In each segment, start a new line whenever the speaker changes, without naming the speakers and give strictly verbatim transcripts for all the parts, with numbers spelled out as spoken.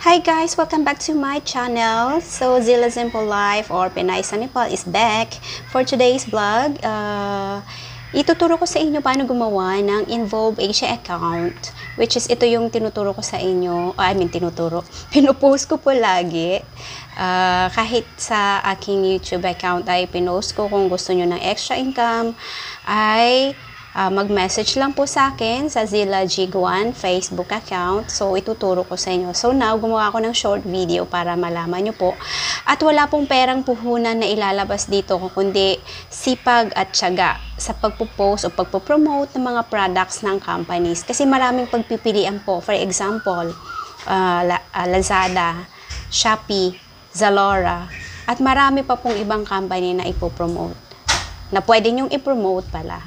Hi guys! Welcome back to my channel. So, Zilla Simple Life or Pinay sa Nepal is back for today's vlog. Uh, ituturo ko sa inyo paano gumawa ng Involve Asia account, which is ito yung tinuturo ko sa inyo. Oh, I mean, tinuturo. Pinupost ko po lagi. Uh, kahit sa aking YouTube account ay pinost ko kung gusto nyo ng extra income, ay Uh, mag-message lang po sa akin sa Zilla Jig one Facebook account. So, ituturo ko sa inyo. So, now, gumawa ako ng short video para malaman nyo po. At wala pong perang puhunan na ilalabas dito, kundi sipag at tiyaga sa pagpo-post o pagpo-promote ng mga products ng companies. Kasi maraming pagpipilian po. For example, uh, Lazada, Shopee, Zalora, at marami pa pong ibang company na ipopromote. Na pwede nyong ipromote pala.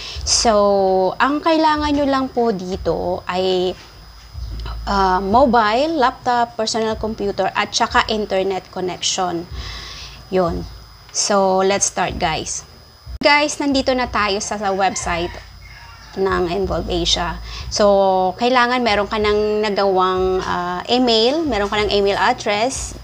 So, ang kailangan nyo lang po dito ay uh, mobile, laptop, personal computer, at saka internet connection. Yun. So, let's start guys. Guys, nandito na tayo sa, sa website ng Involve Asia. So, kailangan meron ka ng nagawang uh, email, meron ka ng email address.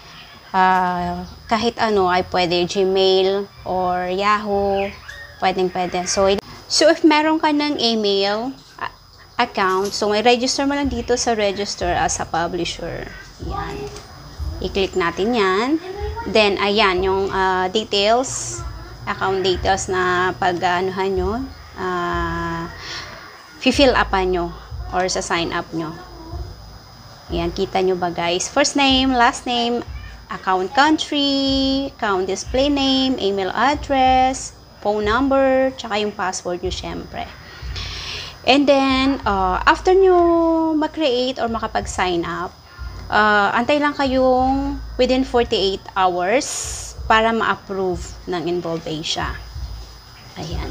Uh, kahit ano ay pwede, Gmail or Yahoo, pwedeng pwede. So, So, if meron ka ng email account, so may register mo lang dito sa register as a publisher. Yan. I-click natin yan. Then, ayan, yung uh, details, account details na pag-anuhan nyo, uh, fill upan nyo, or sa sign up nyo. Yan, kita nyo ba guys? First name, last name, account country, account display name, email address, phone number, tsaka yung password nyo syempre. And then, uh, after nyo mag-create or makapag-sign up, uh, antay lang kayong within forty-eight hours para ma-approve ng Involve Asia. Ayan.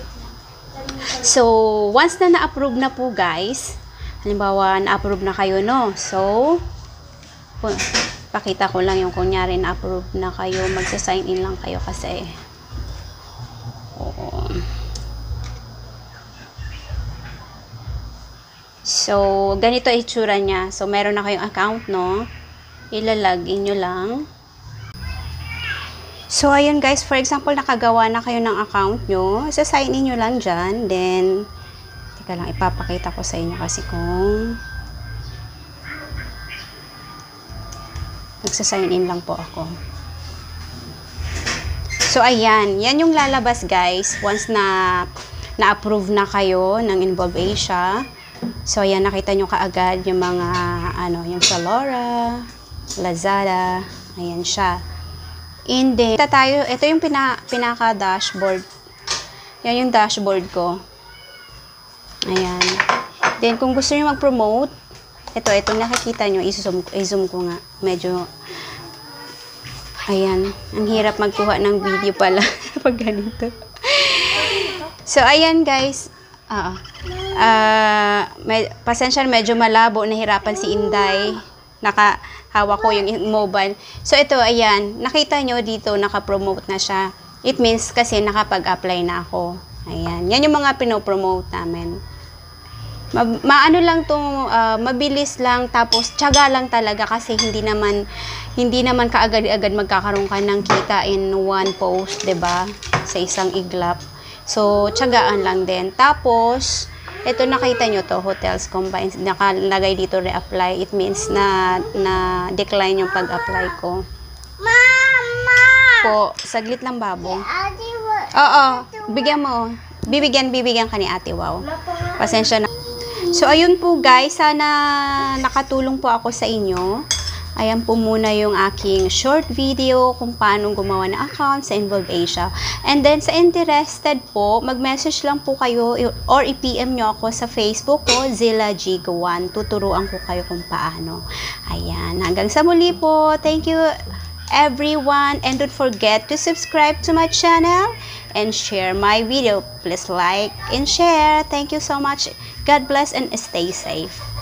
So, once na na-approve na po guys, halimbawa na-approve na kayo, no? So, pakita ko lang yung kunyari na-approve na kayo, magsa-sign in lang kayo kasi so, ganito ay itsura niya. So, meron na kayong account, no? Ilalagin nyo lang. So, ayun guys. For example, nakagawa na kayo ng account nyo. Isa-sign in nyo lang dyan. Then, teka lang, ipapakita ko sa inyo kasi kung nagsa-sign in lang po ako. So, ayan. Yan yung lalabas, guys. Once na na-approve na kayo ng Involve Asia. So, ayan. Nakita nyo kaagad yung mga, ano, yung Zalora, Lazada. Ayan siya. And then, ito tayo. Ito yung pina, pinaka-dashboard. Yan yung dashboard ko. Ayan. Then, kung gusto nyo mag-promote, ito, ito nakikita nyo. I-zoom, i-zoom ko nga. Medyo ayan, ang hirap magkuha ng video pala pag ganito. So, ayan guys. Uh, uh, may, pasensya, medyo malabo. Nahirapan si Inday. Nakahawak ko yung mobile. So, ito, ayan. Nakita nyo dito, nakapromote na siya. It means kasi nakapag-apply na ako. Ayan. Yan yung mga pinopromote namin. Ma maano lang to, uh, mabilis lang, tapos tiyaga lang talaga kasi hindi naman hindi naman kaagad-agad magkakaroon ka ng kita in one post, 'di ba? Sa isang iglap. So, tiyagaan lang din. Tapos, ito nakita nyo to, hotels combined, nakalagay dito reapply. It means na na decline yung pag-apply ko. Mama! Po, saglit lang babo. Oo, bigyan mo. Bibigyan, bibigyan ka ni Ate Wow. Pasensya na. So, ayun po guys, sana nakatulong po ako sa inyo. Ayan po muna yung aking short video kung paano gumawa ng account sa Involve Asia. And then, sa interested po, mag-message lang po kayo or i-P M nyo ako sa Facebook ko, Zilla Jig one. Tuturuan ko kayo kung paano. Ayan, hanggang sa muli po. Thank you everyone. And don't forget to subscribe to my channel and share my video. Please like and share. Thank you so much. God bless and stay safe.